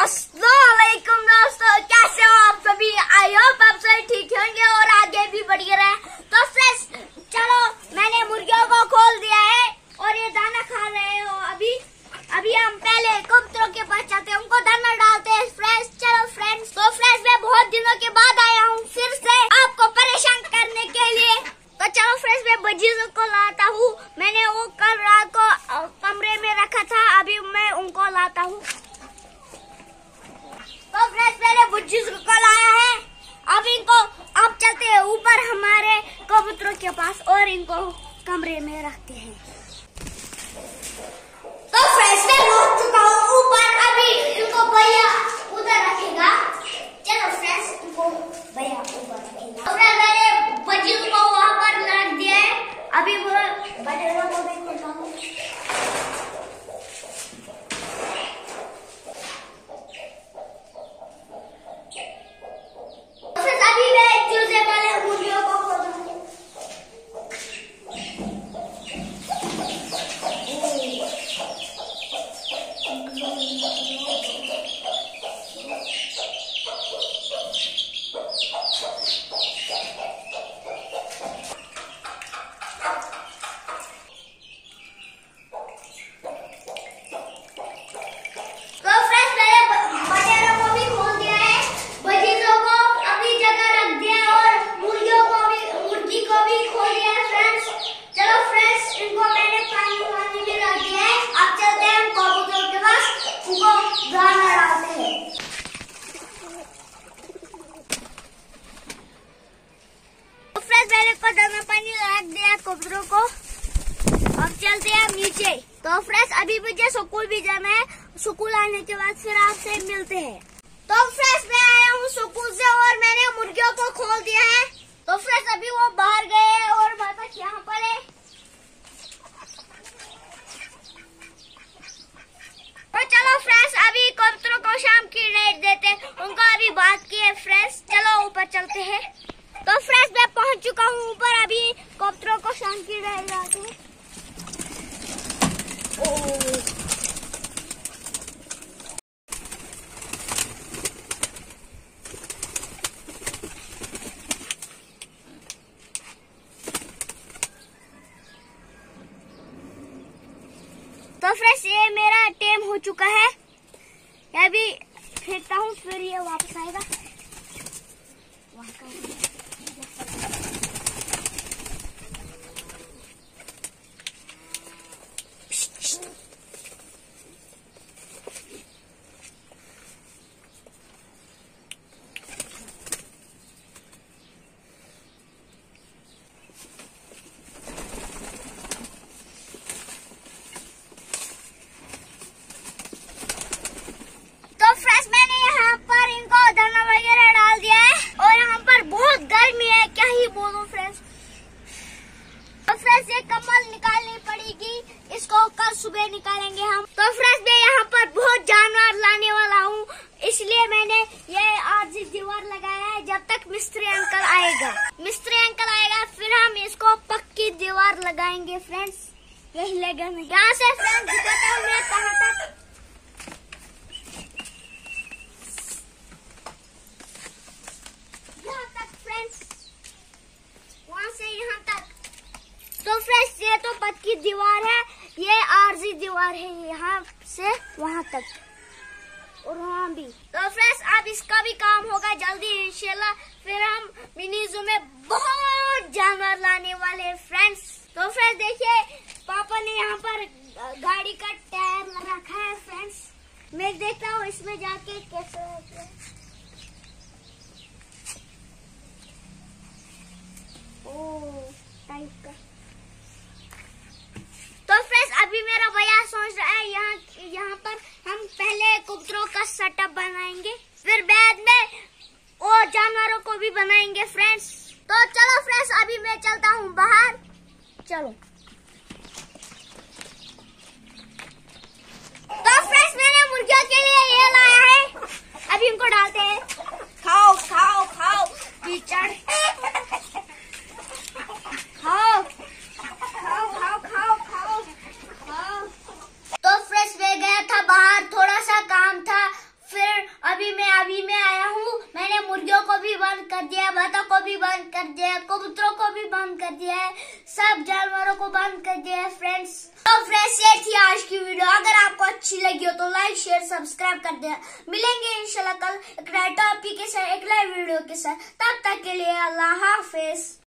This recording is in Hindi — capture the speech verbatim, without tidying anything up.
अस्सलामुअलैकुम दोस्तों, कैसे हो आप सभी। आई होप आप सभी ठीक होंगे और आगे भी बढ़िया रहे। तो फ्रेंड्स चलो, मैंने मुर्गियों को खोल दिया है और ये दाना खा रहे हो। अभी अभी हम पहले कबूतरों के पास जाते हैं, उनको दाना डालते हैं। फ्रेंड्स चलो फ्रेंड्स, तो फ्रेंड्स मैं बहुत दिनों के बाद आया हूँ फिर से आपको परेशान करने के लिए। तो चलो फ्रेंड्स, मैं बजीजों को लाता हूँ। मैंने वो कल रात को कमरे में रखा था, अभी मैं उनको लाता हूँ। तो फ्रेंड्स मैंने बुज्जीज़ को लाया है। अब इनको अब चलते हैं ऊपर हमारे कबूतरों के पास और इनको कमरे में रखते हैं। तो फ्रेंड्स मैं पहुंच चुका हूँ ऊपर, अभी इनको भैया उधर रखेगा। चलो फ्रेंड्स, इनको भैया ऊपर रखेगा। तो फ्रेंड्स मैंने बुज्जीज़ को वहाँ पर रख दिया है, अभी वो बटेरों को भी खोलता हूँ। मैंने को दाना पानी रख दिया कबूतरों को, अब चलते हैं नीचे। तो फ्रेंड्स अभी मुझे स्कूल भी जाना है, स्कूल आने के बाद फिर आपसे मिलते हैं। तो फ्रेंड्स मैं आया हूँ स्कूल से और मैंने मुर्गियों को खोल दिया है। तो फ्रेंड्स अभी वो बाहर गए हैं और बतख यहाँ पर है। तो चलो फ्रेंड्स, अभी कबूतरों को शाम की नींद देते, उनको अभी बात की है। फ्रेंड्स चलो ऊपर चलते हैं। तो फ्रेंड्स मैं पहुंच चुका हूँ ऊपर, अभी कबूतरों को शाम की नींद दिलाते हैं। तो फ्रेंड्स ये मेरा टाइम हो चुका है, मैं अभी फेंकता हूँ, फिर ये वापस आएगा। कमल निकालनी पड़ेगी, इसको कल सुबह निकालेंगे हम। तो फ्रेंड्स मैं यहाँ पर बहुत जानवर लाने वाला हूँ, इसलिए मैंने ये आरजी दीवार लगाया है। जब तक मिस्त्री अंकल आएगा मिस्त्री अंकल आएगा फिर हम इसको पक्की दीवार लगाएंगे। फ्रेंड्स यही लगेगा यहाँ से। फ्रेंड्स दिखाता हूँ मैं कहाँ तक। यहाँ तक फ्रेंड्स, वहाँ से यहाँ तक। तो फ्रेंड्स ये तो पक्की दीवार है, ये आरजी दीवार है, यहाँ से वहाँ तक और वहाँ भी। तो फ्रेंड्स अब इसका भी काम होगा जल्दी इंशाल्लाह, फिर हम मिनी ज़ू में बहुत जानवर लाने वाले हैं। फ्रेंड्स तो फ्रेंड्स देखिए, पापा ने यहाँ पर गाड़ी का टायर लगा रखा है। फ्रेंड्स मैं देखता हूँ इसमें जाके कैसे है। ओ टाइप का। तो फ्रेंड्स अभी मेरा भैया सोच रहा है यहाँ यहाँ पर हम पहले कबूतरों का सेटअप बनाएंगे, फिर बाद में और जानवरों को भी बनाएंगे। फ्रेंड्स तो चलो फ्रेंड्स, अभी मैं चलता हूँ बाहर। चलो तो फ्रेंड्स मैंने मुर्गियों के लिए ये लाया है, अभी इनको डालते हैं। खाओ खाओ खाओ कीचड़, खाओ खाओ खाओ खाओ खाओ खाओ। तो फ्रेंड्स मैं गया था बाहर, थोड़ा सा काम था, फिर तोता को भी बंद कर दिया है, कबूतरों को भी बंद कर दिया है, सब जानवरों को बंद कर दिया है फ्रेंड्स। तो फ्रेंड्स ये थी आज की वीडियो। अगर आपको अच्छी लगी हो तो लाइक शेयर सब्सक्राइब कर देना। मिलेंगे इंशाल्लाह कल एक नए टॉपिक के साथ, एक नए वीडियो के साथ। तब तक के लिए अल्लाह हाफिज।